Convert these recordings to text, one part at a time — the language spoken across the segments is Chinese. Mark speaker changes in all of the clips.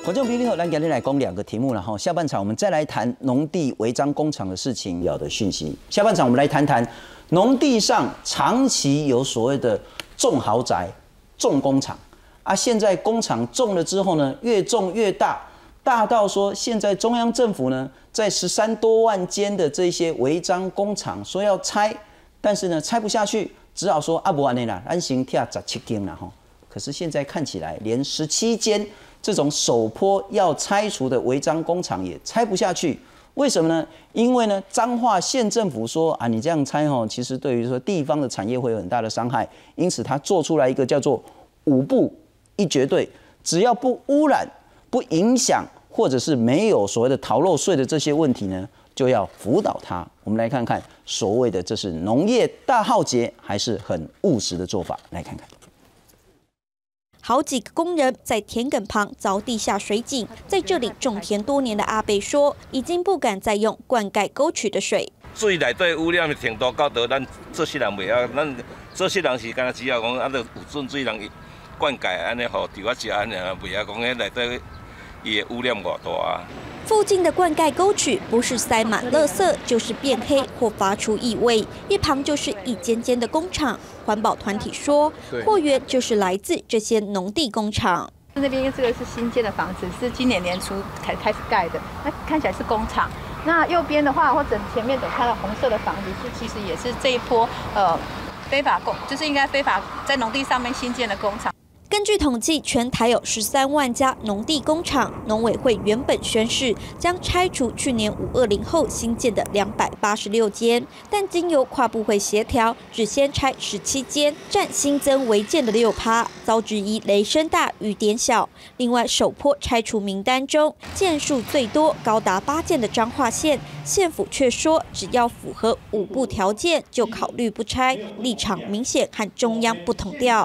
Speaker 1: 观众朋友好，咱今天来讲2个题目了哈。下半场我们再来谈农地违章工厂的事情，要的讯息。下半场我们来谈谈农地上长期有所谓的重豪宅、重工厂啊，现在工厂重了之后呢，越重越大，大到说现在中央政府呢，在13多万间的这些违章工厂说要拆，但是呢拆不下去，只好说啊不然呢啦，咱先拆17间啦哈。可是现在看起来，连17间这种首波要拆除的违章工厂也拆不下去，为什么呢？因为呢，彰化县政府说啊，你这样拆哦，其实对于说地方的产业会有很大的伤害，因此他做出来一个叫做5不1绝对，只要不污染、不影响，或者是没有所谓的逃漏税的这些问题呢，就要辅导它。我们来看看所谓的这是农业大浩劫，还是很务实的做法？来看看。
Speaker 2: 好几个工人在田埂旁凿地下水井，在这里种田多年的阿伯说，已经不敢再用灌溉沟渠的水。
Speaker 3: 水内底污染的程度到到咱做事人袂晓，咱做事人是干那只要讲，就有准水人灌溉安尼，互稻啊食安尼，袂晓讲迄内底伊的污染偌大啊。
Speaker 2: 附近的灌溉沟渠不是塞满垃圾，就是变黑或发出异味，一旁就是一间间的工厂。环保团体说，货源就是来自这些农地工厂。
Speaker 4: 那边这个是新建的房子，是今年年初开始盖的，那看起来是工厂。那右边的话，或者前面等看到红色的房子，其实也是这一波非法就是应该非法在农地上面新建的工厂。
Speaker 2: 根据统计，全台有13万家农地工厂，农委会原本宣示将拆除去年520后新建的286间，但经由跨部会协调，只先拆17间，占新增违建的6%，遭质疑雷声大雨点小。另外，首波拆除名单中，件数最多高达8件的彰化县，县府却说只要符合5不条件就考虑不拆，立场明显和中央不同调。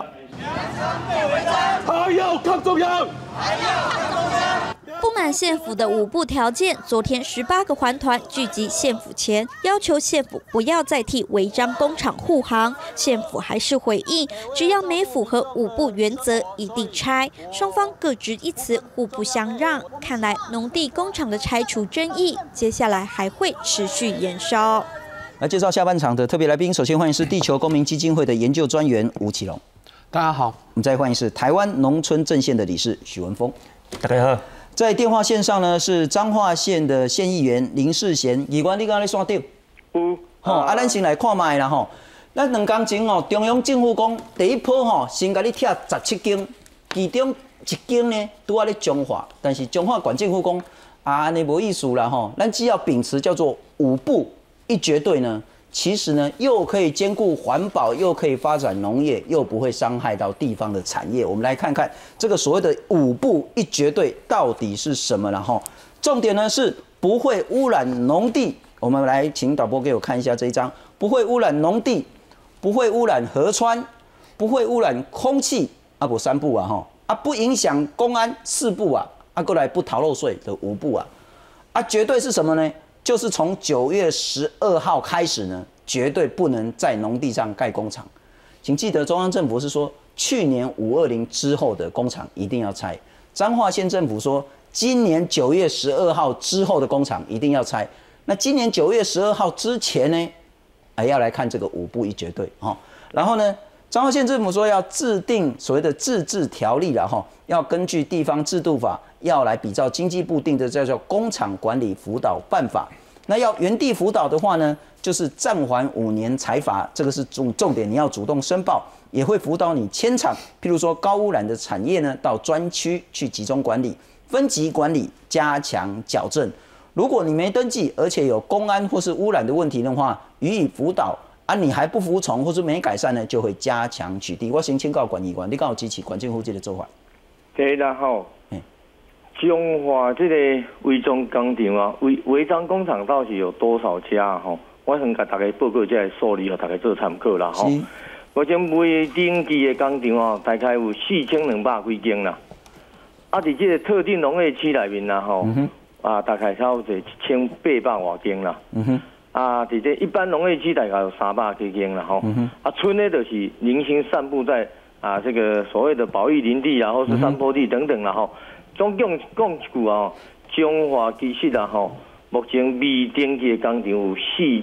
Speaker 5: 还要抗中央！
Speaker 2: 不满县府的5不条件，昨天18个环团聚集县府前，要求县府不要再替违章工厂护航。县府还是回应，只要没符合5不原则，一定拆。双方各执一词，互不相让。看来农地工厂的拆除争议，接下来还会持续延烧。
Speaker 1: 来介绍下半场的特别来宾，首先欢迎是地球公民基金会的研究专员吴启龙。
Speaker 6: 大家好，
Speaker 1: 我们再欢迎是台湾农村阵线的理事许文峰。
Speaker 6: 大家好，
Speaker 1: 在电话线上呢是彰化县的县议员林世贤，议员你刚才线顶？
Speaker 6: 有。
Speaker 1: 咱先来看卖啦吼。咱2天前哦，中央政府讲第一波吼，先甲你拆17间，其中1间呢拄啊咧彰化，但是彰化县政府讲安尼无意思啦吼，咱只要秉持叫做5不1绝对呢。其实呢，又可以兼顾环保，又可以发展农业，又不会伤害到地方的产业。我们来看看这个所谓的5不1绝对到底是什么了哈。重点呢是不会污染农地。我们来请导播给我看一下这一张，不会污染农地，不会污染河川，不会污染空气，啊不3不啊哈，啊不影响公安4不啊，啊过来不逃漏税的5不啊，啊绝对是什么呢？就是从9月12号开始呢，绝对不能在农地上盖工厂。请记得，中央政府是说，去年520之后的工厂一定要拆。彰化县政府说，今年9月12号之后的工厂一定要拆。那今年9月12号之前呢，要来看这个5不1绝对哈。然后呢，彰化县政府说要制定所谓的自治条例了哈，要根据地方制度法，要来比照经济部定的叫工厂管理辅导办法。那要原地辅导的话呢，就是暂缓5年裁罚，这个是重点，你要主动申报，也会辅导你迁厂，譬如说高污染的产业呢，到专区去集中管理，分级管理，加强矫正。如果你没登记，而且有公安或是污染的问题的话，予以辅导啊，你还不服从或是没改善呢，就会加强取缔。我先请教管议员，你敢有支持县政府这个做法？
Speaker 6: 第一啦吼。彰化这个违章工厂啊，违章工厂到底有多少家吼？我先甲大家报告这个数字，互大家做参考啦吼。目前未登记的工厂哦，大概有4200几间啦。啊，伫这个特定农业区内面啦吼，大概差不多1800多间啦。啊，伫这一般农业区大概有300几间啦吼。啊，村呢就是零星散布在这个所谓的保育林地啊，或是山坡地等等啦吼。 总共讲一句啊，中华其实啊吼，目前未登记的工厂有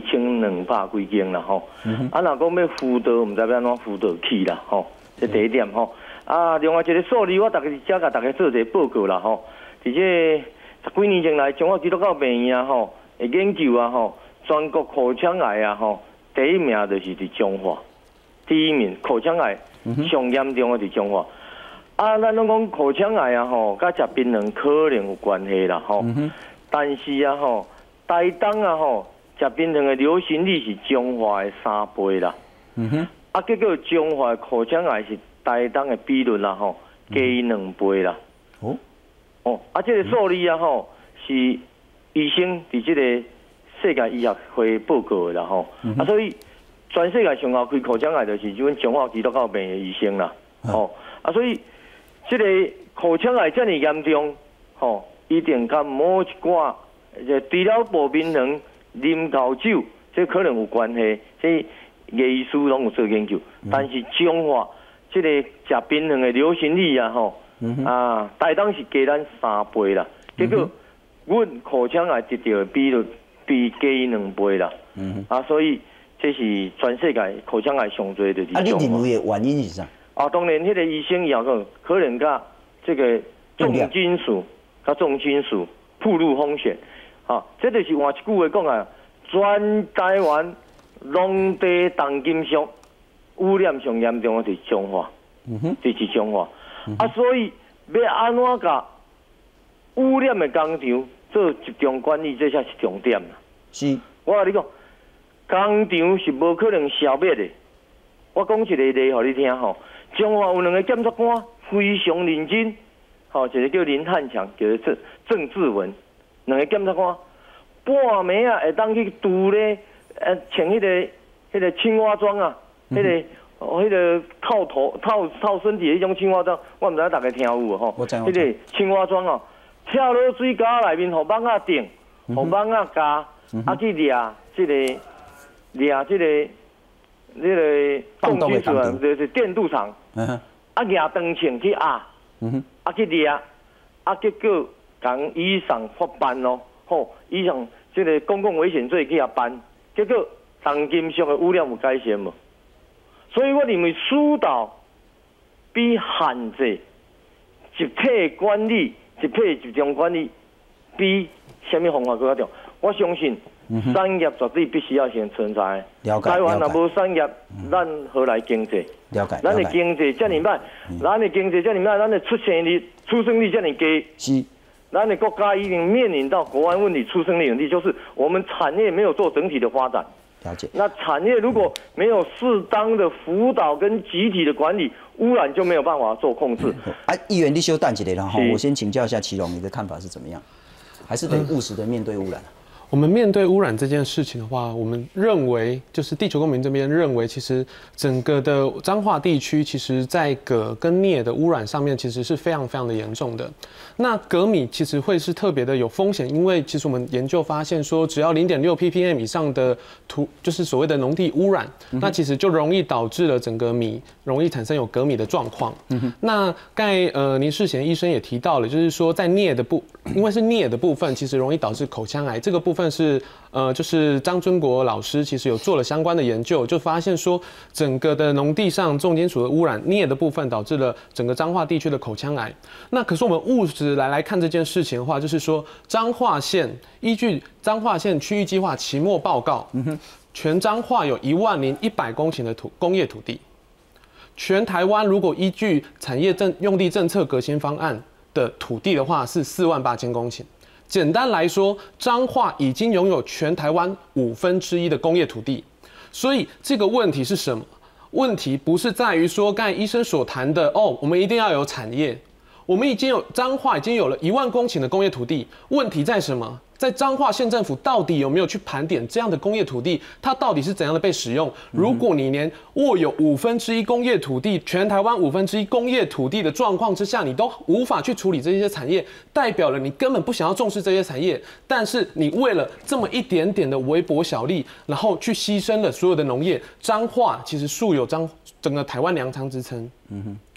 Speaker 6: 4200几间啦吼。啊，若讲要辅导，唔知要安怎辅导起啦吼，这第一点吼。啊，另外一个数字，我大概遮甲大家做一个报告啦吼。伫这10几年前来，中华基督教病院啊吼，的研究啊吼，全国口腔癌啊吼，第一名就是伫中华，第一名口腔癌上严重的伫中华。啊，咱拢讲口腔癌啊吼，甲食槟榔可能有关系啦吼。但是啊吼，台东啊吼，食槟榔的流行率是中华的3倍啦。啊，结果中华的口腔癌是台东的比率啦吼，加伊2倍啦。啊，这个数字啊吼，是医生伫这个世界医学会报告的啦吼。啊，所以全世界上好开口腔癌就是阮中华基督教病的医生啦。啊，所以这个口腔癌这么严重，一定甲某一寡除了薄槟榔、啉高酒，这可能有关系。这医师拢有做研究，但是中华这个食槟榔的流行率啊吼。台东是加咱3倍啦，结果阮口腔癌得到的比率比加伊2倍啦。所以这是全世界口腔癌上多的。
Speaker 1: 你认为的原因是啥？
Speaker 6: 当然，迄个医生也讲，可能甲这个重金属、暴露风险。这就是换一句话讲啊，全台湾农地重金属污染上严重的是中华，就是中华。所以要安怎甲污染的工厂做集中管理，这才是重点啦。
Speaker 1: 是，
Speaker 6: 我甲你讲，工厂是无可能消灭的。我讲一个例互你听吼，中华有2个检察官非常认真，一个叫林汉强，叫做郑志文，2个检察官半暝啊会当去拄咧，穿迄个青蛙装啊，迄个套身体的迄种青蛙装，我唔知大家听有无吼？迄个青蛙装哦，跳落水缸内面，互网仔顶，互网仔夹，去掠这个重金属啊，就是电镀厂，拿长枪去压，去掠，结果共以上法办咯，以上这个公共危险罪去办，结果重金属的污染有改善无？所以我认为疏导比限制、集体管理、集中管理比什么方法更加重。我相信产业绝对必须要先存在。台湾若无产业，咱何来经济？咱的经济这么歹，咱的出生率这么低。是。咱的国家已经面临到国安问题、出生率问题，就是我们产业没有做整体的发展。了解。那产业如果没有适当的辅导跟集体的管理，污染就没有办法做控制。
Speaker 1: 议员，你稍等一下，然后我先请教一下祁隆，你的看法是怎么样？还是得务实的面对污染？
Speaker 5: 我们面对污染这件事情的话，我们认为就是地球公民这边认为，其实整个的彰化地区，其实在镉跟镍的污染上面，其实是非常非常的严重的。那镉米其实会是特别的有风险，因为其实我们研究发现说，只要0.6 ppm 以上的就是所谓的农地污染，那其实就容易导致了整个米容易产生有镉米的状况。那刚才林世贤医生也提到了，就是说在镍的因为是镍的部分，其实容易导致口腔癌。这个部分是就是张尊国老师其实有做了相关的研究，就发现说整个的农地上重金属的污染，镍的部分导致了整个彰化地区的口腔癌。那可是我们务实来看这件事情的话，就是说彰化县依据彰化县区域计划期末报告，全彰化有10100公顷的工业土地，全台湾如果依据产业用地政策革新方案的土地的话是48000公顷。简单来说，彰化已经拥有全台湾1/5的工业土地，所以这个问题是什么？问题不是在于说刚才医生所谈的我们一定要有产业，我们彰化已经有了1万公顷的工业土地，问题在什么？在彰化县政府到底有没有去盘点这样的工业土地，它到底是怎样的被使用？如果你连握有1/5工业土地，全台湾1/5工业土地的状况之下，你都无法去处理这些产业，代表了你根本不想要重视这些产业，但是你为了这么一点点的微薄小利，然后去牺牲了所有的农业。彰化其实素有整个台湾粮仓之称。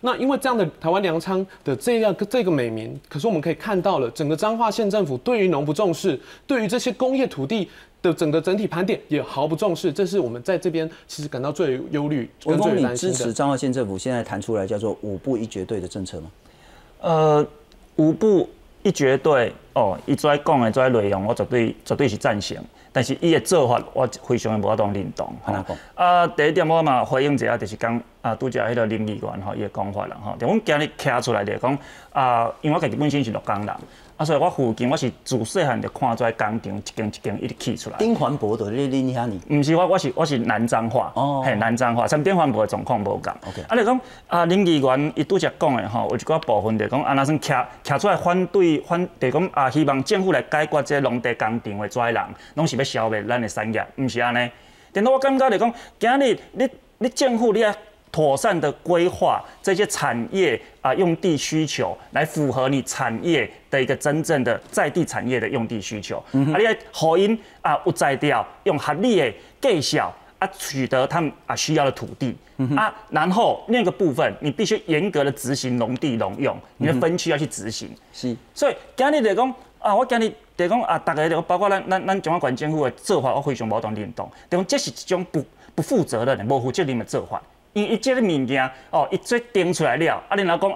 Speaker 5: 那因为这样的台湾粮仓的这个美名，可是我们可以看到了，整个彰化县政府对于农不重视，对于这些工业土地的整体盘点也毫不重视，这是我们在这边其实感到最忧虑跟最担心的。
Speaker 1: 你支持彰化县政府现在谈出来叫做5不1绝对的政策吗
Speaker 7: ？5不1绝对哦，伊在讲的这内容，我绝对是赞成。但是伊的做法，我非常的无法当认同。第一点我嘛回应一下，就是讲拄则迄个林议员伊的讲法啦吼。就阮今日徛出来就是讲因为我家己本身是鹿港人。所以我附近我是自细汉就看这工厂一间一直起出来。
Speaker 1: 丁环博的你遐呢？
Speaker 7: 唔是我是南彰化，嘿南彰化，跟丁环博的状况无共。
Speaker 1: OK。
Speaker 7: 就讲林议员伊拄则讲的吼，有一寡部分就讲那算徛出来反对，就讲希望政府来解决这农地工厂的跩人，拢是要消灭咱的产业，唔是安尼。但我感觉就讲，今日你政府你要妥善的规划这些产业用地需求，来符合你产业的一个真正的在地产业的用地需求。你要互因有在调，用合理的计效取得他们需要的土地然后那个部分你必须严格的执行农地农用，你的分区要去执行。
Speaker 1: 是，
Speaker 7: 所以今日就讲我今日就讲大家就包括咱中央管政府的做法，我非常无同认同。就讲这是一种不负责任的、无负责任的做法。因为这个物件伊这定出来了，你若讲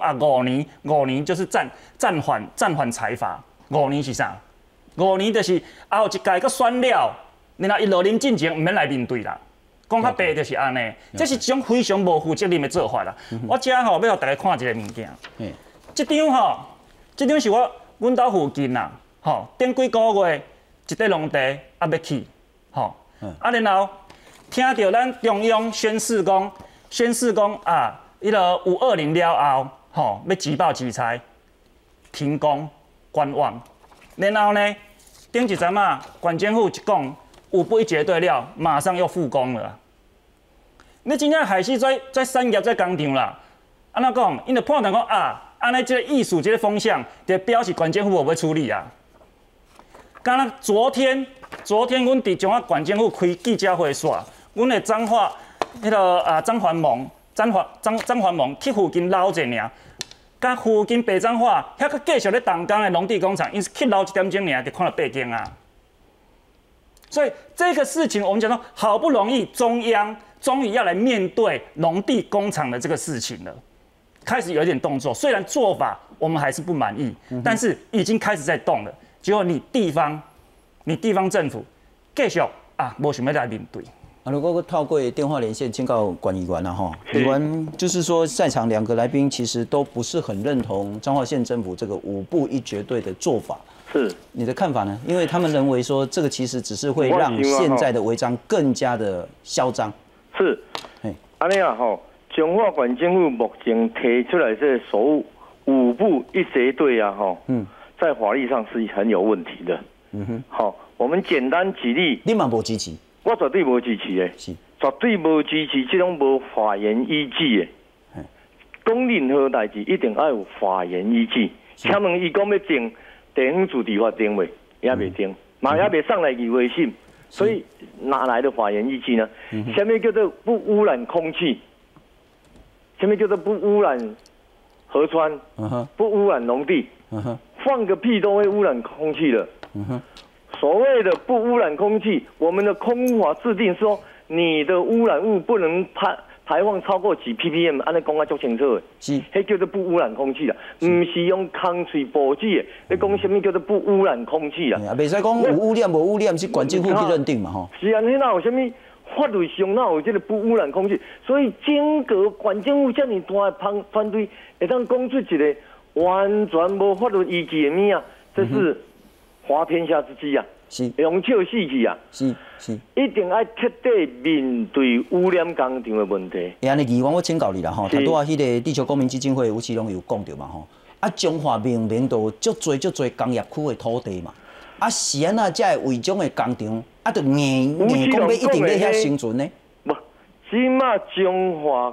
Speaker 7: 5年就是暂缓财阀，5年是啥？5年就是有一届佮选了，然后伊落临进前唔免来面对啦。讲较白就是安尼，这是一种非常无负责任的做法啦。我遮要互大家看一个物件，这张是阮兜附近啦，顶几个月一块农地要起，然后听到咱中央宣示讲。迄个520了后，要急报急财，停工观望。然后呢，顶一阵管政府一讲5不1绝对了，马上又复工了。你真正害死在产业在工厂啦。安怎讲？因就判断讲安尼这个艺术这个风向，就表示管政府无要处理啊。刚刚昨天阮伫中央管政府开记者会说，阮的彰化。迄个张环盟去附近捞者尔，甲附近北彰化遐个继续咧动工的农地工厂，因是去捞1点钟尔，就看到8间啊。所以这个事情，我们讲说，好不容易中央终于要来面对农地工厂的这个事情了，开始有一点动作。虽然做法我们还是不满意，但是已经开始在动了。结果你地方政府继续无想要来面对。
Speaker 1: 如果透过电话连线请教管议员议员就是说，在场2个来宾其实都不是很认同彰化县政府这个5不1绝对的做法。
Speaker 6: 是，
Speaker 1: 你的看法呢？因为他们认为说，这个其实只是会让现在的违章更加的嚣张。
Speaker 6: 是，安尼彰化县政府目前提出来这所谓5不1绝对在法律上是很有问题的。我们简单举例。
Speaker 1: 你嘛无支持？
Speaker 6: 我绝对无支持的，绝对无支持这种无法源依据的。讲任何代志一定要有法源依据。请问伊讲要定地方自治法定未？也未定，嘛也未上来议会审，所以哪来的法源依据呢？什么叫做不污染空气？什么叫做不污染河川？不污染农地？放个屁都会污染空气了。所谓的不污染空气，我们的空污法制定说，你的污染物不能排放超过几 ppm， 安尼讲啊足清楚的，迄叫做不污染空气啦，唔是用空气报纸的。你讲什么叫做不污染空气啦？
Speaker 1: 袂使讲有污染无污染是管政府去认定嘛吼。
Speaker 6: 是啊，你哪有什么法律上哪有这个不污染空气？所以整个管政府这么大的团队，会当讲出一个完全无法律依据的物啊，这是滑天下之机啊！用笑死去啊！
Speaker 1: 是，
Speaker 6: 一定要彻底面对污染工厂的问题。
Speaker 1: 安尼，议员我请教你啦吼，拄啊，迄个地球公民基金会吴奇隆有讲到嘛吼，中华明明都足侪工业区的土地嘛，是安那才会为种的工厂就硬讲要一定要遐生存呢？
Speaker 6: 无，即马中华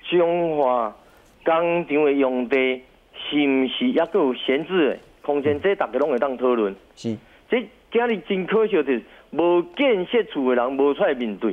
Speaker 6: 工厂的用地是毋是还佫有闲置的空间？这大家拢会当讨论。
Speaker 1: 是，
Speaker 6: 这今日真可惜的，无建设厝的人无出来面对。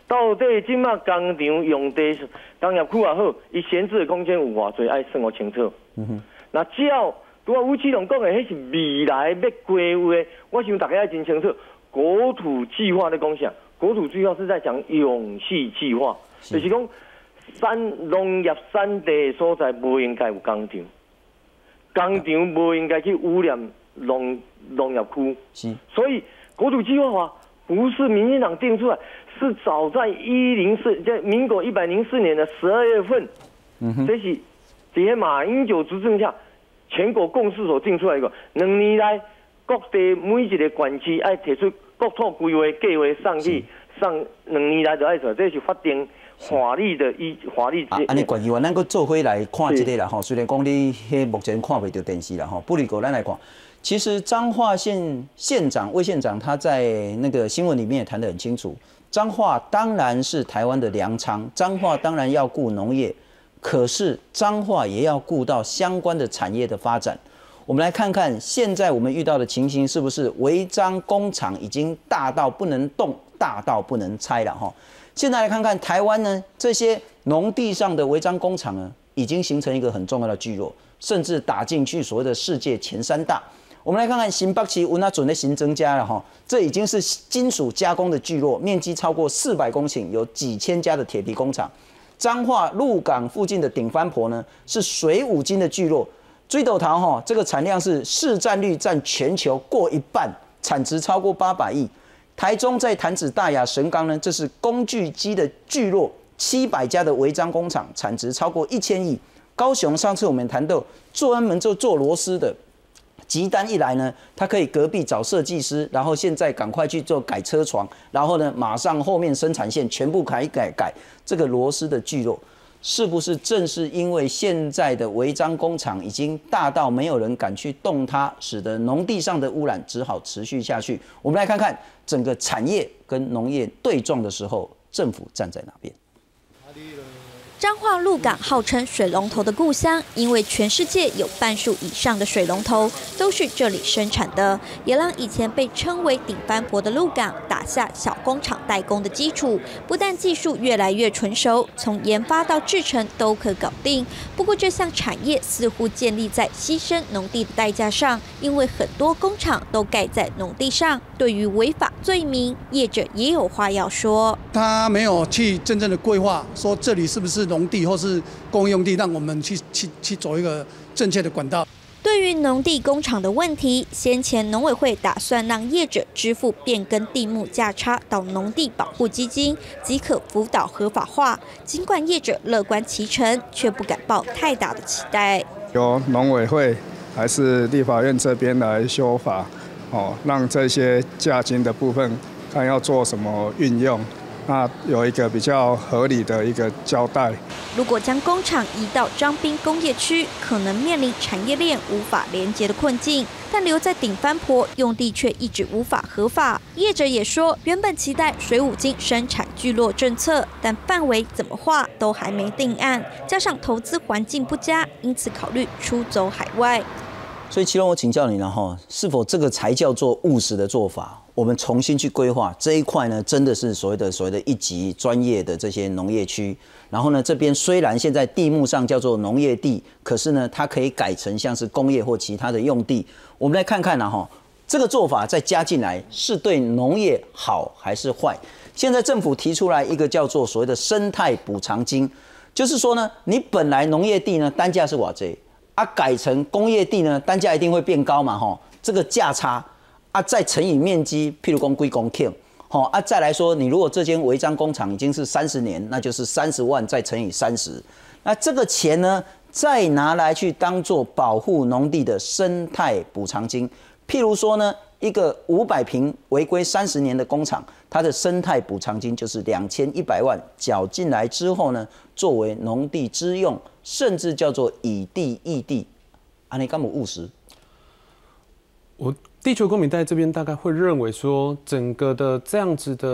Speaker 6: 到底即马工厂用地、工业区也好，伊闲置的空间有偌济，爱算互清楚。那只要拄啊吴启龙讲的，迄是未来要规划，我想大家要真清楚。国土计划的讲啥？国土计划是在讲永续计划，就是讲农业山地所在不应该有工厂，工厂不应该去污染农业区。是，所以国土计划不是民进党定出来。是早在在民国104年的12月份，这是在马英九执政下全国共识所定出来一个2年来各地每一个县市要提出国土规划计划上去，2年来就要做，这是法定法律的法律。
Speaker 1: 安尼，管议员，咱搁做回来看这个啦吼。虽然讲你目前看袂到电视啦吼，不离过咱来看。其实彰化县县长魏县长他在那个新闻里面也谈得很清楚。彰化当然是台湾的粮仓，彰化当然要顾农业，可是彰化也要顾到相关的产业的发展。我们来看看现在我们遇到的情形是不是违章工厂已经大到不能动，大到不能拆了哈。现在来看看台湾呢，这些农地上的违章工厂呢，已经形成一个很重要的聚落，甚至打进去所谓的世界前3大。我们来看看新北市温阿准的新增加了哈，这已经是金属加工的聚落，面积超过400公顷，有几千家的铁皮工厂。彰化鹿港附近的顶番婆呢，是水五金的聚落，水斗桃哈，这个产量是市占率占全球过1半，产值超过800亿。台中在潭子大雅神冈呢，这是工具机的聚落，700家的违章工厂，产值超过1000亿。高雄上次我们谈到专门做螺丝的。急单一来呢，他可以隔壁找设计师，然后现在赶快去做改车床，然后呢，马上后面生产线全部改这个螺丝的聚落，是不是正是因为现在的违章工厂已经大到没有人敢去动它，使得农地上的污染只好持续下去？我们来看看整个产业跟农业对撞的时候，政府站在哪边？
Speaker 2: 彰化鹿港号称水龙头的故乡，因为全世界有半数以上的水龙头都是这里生产的，也让以前被称为顶番婆的鹿港打下小工厂代工的基础。不但技术越来越纯熟，从研发到制成都可搞定。不过这项产业似乎建立在牺牲农地的代价上，因为很多工厂都盖在农地上。对于违法罪名，业者也有话要说。
Speaker 8: 他没有去真正的规划，说这里是不是农地或是公用地，让我们去走一个正确的管道。
Speaker 2: 对于农地工厂的问题，先前农委会打算让业者支付变更地目价差到农地保护基金，即可辅导合法化。尽管业者乐观其成，却不敢抱太大的期待。
Speaker 9: 由农委会还是立法院这边来修法，让这些价金的部分看要做什么运用。那有一个比较合理的一个交代。
Speaker 2: 如果将工厂移到彰滨工业区，可能面临产业链无法连接的困境。但留在顶番婆用地却一直无法合法。业者也说，原本期待水五金生产聚落政策，但范围怎么划都还没定案，加上投资环境不佳，因此考虑出走海外。
Speaker 1: 所以祁隆，我请教你了哈，是否这个才叫做务实的做法？我们重新去规划这一块呢，真的是所谓的一级专业的这些农业区。然后呢，这边虽然现在地目上叫做农业地，可是呢，它可以改成像是工业或其他的用地。我们来看看哈，这个做法再加进来是对农业好还是坏？现在政府提出来一个叫做所谓的生态补偿金，就是说呢，你本来农业地呢单价是多少啊，改成工业地呢单价一定会变高嘛哈，这个价差。啊，再乘以面积，譬如讲几公顷，啊，再来说，你如果这间违章工厂已经是30年，那就是30万再乘以30，那这个钱呢，再拿来去当做保护农地的生态补偿金。譬如说呢，一个500坪违规30年的工厂，它的生态补偿金就是2100万，缴进来之后呢，作为农地之用，甚至叫做以地易地，安尼敢有务实？地球公民在这边大概会认为说，整个的这样子的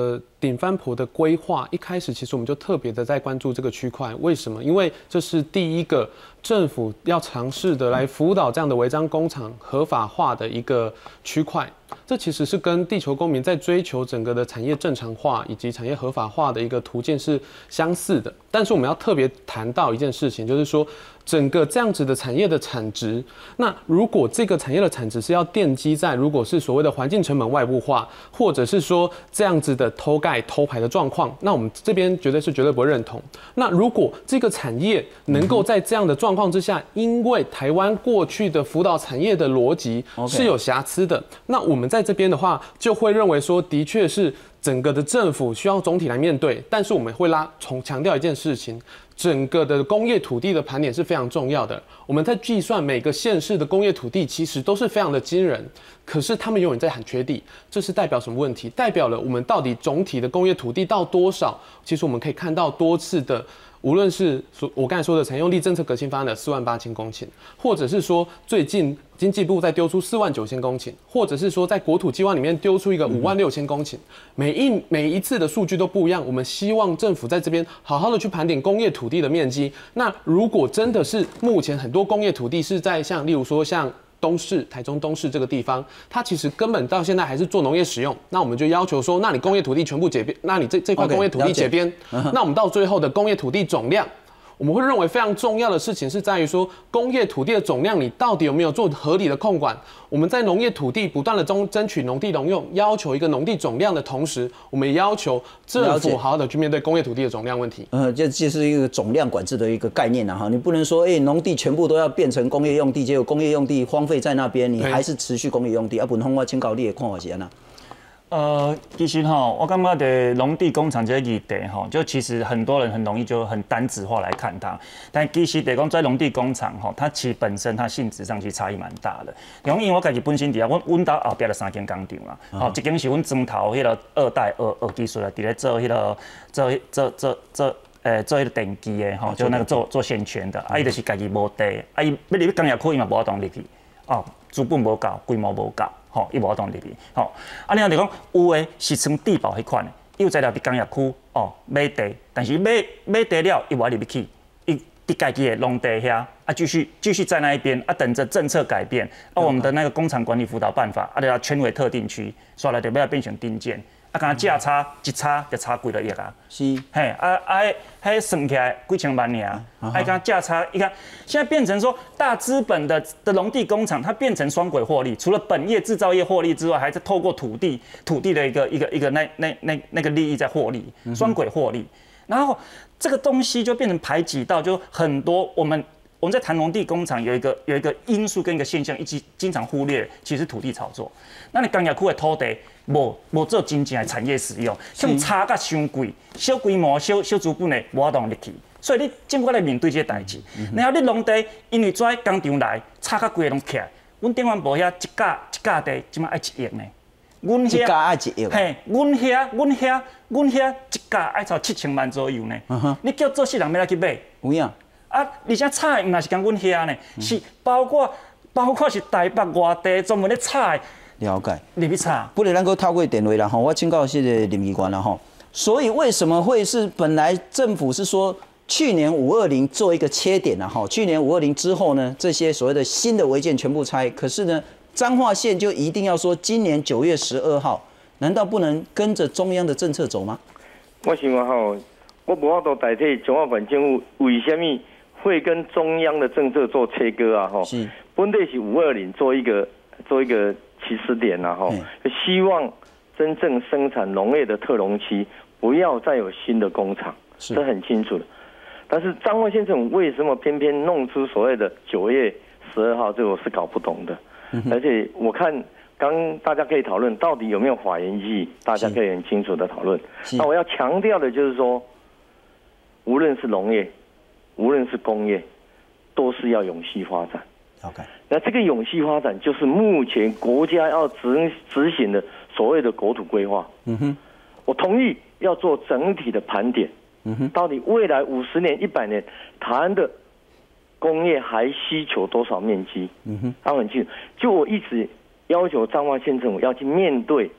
Speaker 5: 顶番婆的规划一开始，其实我们就特别的在关注这个区块。为什么？因为这是第一个政府要尝试的来辅导这样的违章工厂合法化的一个区块。这其实是跟地球公民在追求整个的产业正常化以及产业合法化的一个途径是相似的。但是我们要特别谈到一件事情，就是说整个这样子的产业的产值，那如果这个产业的产值是要奠基在如果是所谓的环境成本外部化，或者是说这样子的偷盖偷排的状况，那我们这边绝对不会认同。那如果这个产业能够在这样的状况之下，因为台湾过去的辅导产业的逻辑是有瑕疵的，那我们在这边的话就会认为说，的确是整个的政府需要总体来面对，但是我们会强调一件事情。整个的工业土地的盘点是非常重要的。我们在计算每个县市的工业土地，其实都是非常的惊人。可是他们永远在喊缺地，这是代表什么问题？代表了我们到底总体的工业土地到多少？其实我们可以看到多次的，无论是我刚才说的采用地政策革新方案的48000公顷，或者是说最近经济部在丢出49000公顷，或者是说在国土计划里面丢出一个56000公顷，每一次的数据都不一样。我们希望政府在这边好好的去盘点工业土地的面积。那如果真的是目前很多工业土地是在例如说像东市、台中东市这个地方，它其实根本到现在还是做农业使用。那我们就要求说，那你工业土地全部解编，那你这块工业土地解编，那我们到最后的工业土地总量。我们会认为非常重要的事情是在于说，工业土地的总量你到底有没有做合理的控管？我们在农业土地不断的争取农地农用，要求一个农地总量的同时，我们也要求政府好好的去面对工业土地的总量问题。
Speaker 1: 这是一个总量管制的一个概念啊哈，你不能说农地全部都要变成工业用地，结果工业用地荒废在那边，你还是持续工业用地。文峰，我请教你的看法是安怎？
Speaker 7: 其实我感觉的农地工厂这个议题就其实很多人很容易就很单质化来看它，但其实讲在农地工厂它其实本身它性质上其实差异蛮大的。因为我自己本身伫阮家后壁就3间工厂嘛，一间是阮庄头迄个2代二技术啊，伫咧做迄个做迄个电机的就那个做线圈的，伊就是家己无地，伊要入去工业区伊嘛无法当入去，资本无够，规模无够。伊无法当入去，另外就讲有诶是像地保迄款的，伊有在了伫工业区买地，但是买地了伊无入去，伊伫家己的农地遐继续在那一边等着政策改变，我们的那个工厂管理辅导办法就要圈为特定区，所以就要变成定件。敢价差一差就差几个亿啊！
Speaker 1: 是，
Speaker 7: 迄算起来几千万尔，敢价差，你看现在变成说大资本的农地工厂，它变成双轨获利，除了本业制造业获利之外，还是透过土地的一个那个利益在获利，双轨获利。然后这个东西就变成排挤到，就很多我们在谈农地工厂有一个因素跟一个现象，一直经常忽略，其实是土地炒作。那你工业区的土地无做真正的产业使用，像差甲伤贵，小规模、小资本的无法当入去，所以你政府来面对这个代志。然后你农地因为做工厂来，差甲贵拢起来。阮电源部遐一甲地，即马爱1亿呢。阮遐
Speaker 1: 一甲爱1亿。
Speaker 7: 嘿，阮遐一甲爱超7000万左右呢。你叫做4人要来去买？
Speaker 1: 有影。
Speaker 7: 而且菜唔那是讲阮遐呢，是包括是台北外地专门咧菜。
Speaker 1: 了解。
Speaker 7: 入去查。
Speaker 1: 不然咱个透过电话啦吼，我请教这个林议员啦吼。所以为什么会是本来政府是说去年520做一个切点啦吼，去年520之后呢，这些所谓的新的违建全部拆，可是呢，彰化县就一定要说今年9月12号，难道不能跟着中央的政策走吗？
Speaker 6: 我想讲吼，我无法度代替中华县政府为什么会跟中央的政策做切割啊？吼，是，本来是520做一个起始点啊，吼，希望真正生产农业的特容区不要再有新的工厂，这很清楚的。但是彰化县政府为什么偏偏弄出所谓的9月12号，这个我是搞不懂的。而且我看刚大家可以讨论到底有没有法源意义，大家可以很清楚的讨论。那我要强调的就是说，无论是农业，无论是工业，都是要永续发展。
Speaker 1: OK，
Speaker 6: 那这个永续发展就是目前国家要执行的所谓的国土规划。我同意要做整体的盘点。到底未来50年、100年，台湾的工业还需求多少面积？他很清楚。就我一直要求彰化县政府要去面对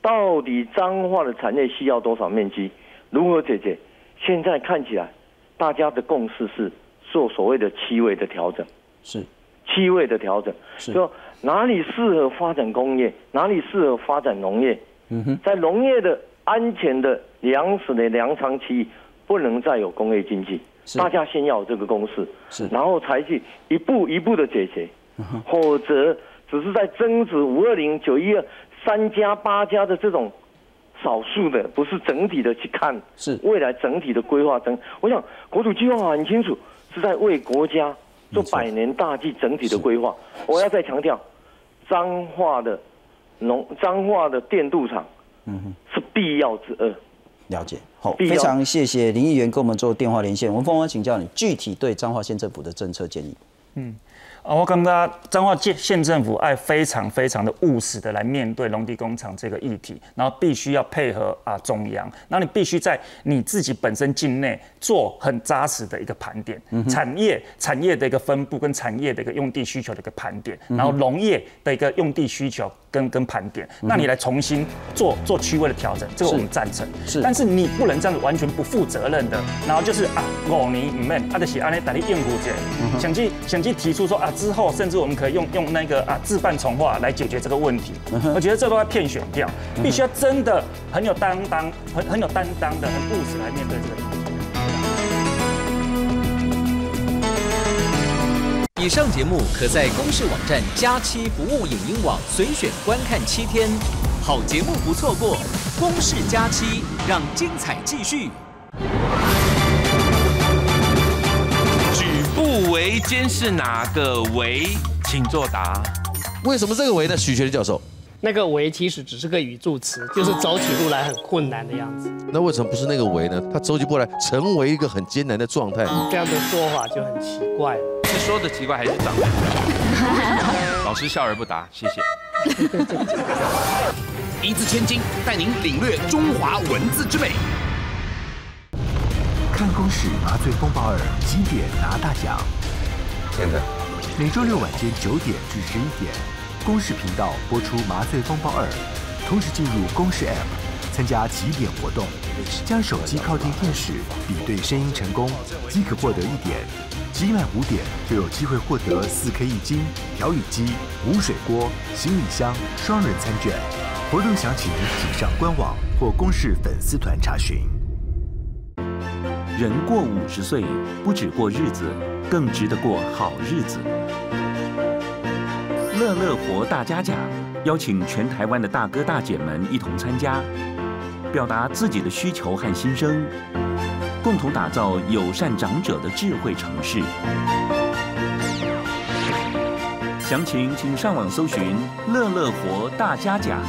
Speaker 6: 到底彰化的产业需要多少面积，如何解决？现在看起来，大家的共识是做所谓的7位的调整，
Speaker 1: 是
Speaker 6: 7位的调整，说哪里适合发展工业，哪里适合发展农业。在农业的安全的粮食的粮仓区域，不能再有工业经济。大家先要有这个共识，然后才去一步一步的解决，否则只是在争执520、912、3家、8家的这种少数的，不是整体的去看未来整体的规划。我想国土计划很清楚，是在为国家做100年大计整体的规划。我要再强调，彰化的电镀厂，是必要之恶。
Speaker 1: 了解，好，非常谢谢林议员跟我们做电话连线。我们凤凰请教你具体对彰化县政府的政策建议。
Speaker 7: 我感觉彰化县政府爱非常的务实的来面对农地工厂这个议题，然后必须要配合中央，然后你必须在你自己本身境内做很扎实的一个盘点，产业的一个分布跟产业的一个用地需求的一个盘点，然后农业的一个用地需求跟盘点，那你来重新做区位的调整，这个我们赞成。但是你不能这样子完全不负责任的，然后就是5年唔免，就是安尼带你应付者，想去提出说之后甚至我们可以用那个自办重划来解决这个问题。我觉得这都要骗选票，必须要真的很有担当、很有担当的、很务实来面对这个议
Speaker 10: 题。以上节目可在公视网站佳期服务影音网随选观看7天，好节目不错过，公视佳期让精彩继续。
Speaker 11: 举步维艰是哪个维？请作答。
Speaker 12: 为什么这个维呢？许学教授，
Speaker 13: 那个维其实只是个语助词，就是走起路来很困难的样子。
Speaker 12: 那为什么不是那个维呢？他走起步来成为一个很艰难的状态。
Speaker 13: 这样的说法就很奇怪。
Speaker 11: 是说的奇怪还是长得？老师笑而不答，谢谢。
Speaker 10: 一字千金，带您领略中华文字之美。
Speaker 14: 看公视麻醉风暴2几点拿大奖？
Speaker 12: 现在
Speaker 14: 每周6晚间9点至11点，公视频道播出麻醉风暴2，同时进入公视 App 参加几点活动，将手机靠近电视，比对声音成功，即可获得1点。集满5点就有机会获得4K 液晶、调雨机、无水锅、行李箱、双人餐券。活动详情请上官网或公视粉丝团查询。
Speaker 15: 人过50岁，不只过日子，更值得过好日子。乐乐活大家奖邀请全台湾的大哥大姐们一同参加，表达自己的需求和心声，共同打造友善长者的智慧城市。详情请上网搜寻“乐乐活大家奖”。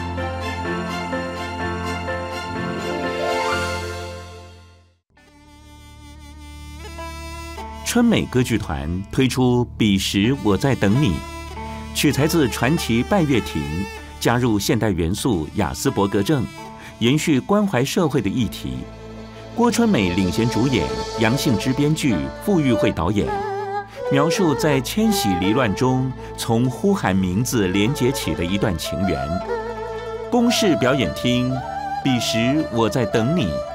Speaker 15: 春美歌剧团推出《彼时我在等你》，取材自传奇拜月亭，加入现代元素亚斯伯格症，延续关怀社会的议题。郭春美领衔主演，杨幸之编剧，傅玉慧导演，描述在迁徙离乱中，从呼喊名字连结起的一段情缘。公视表演厅，彼时我在等你。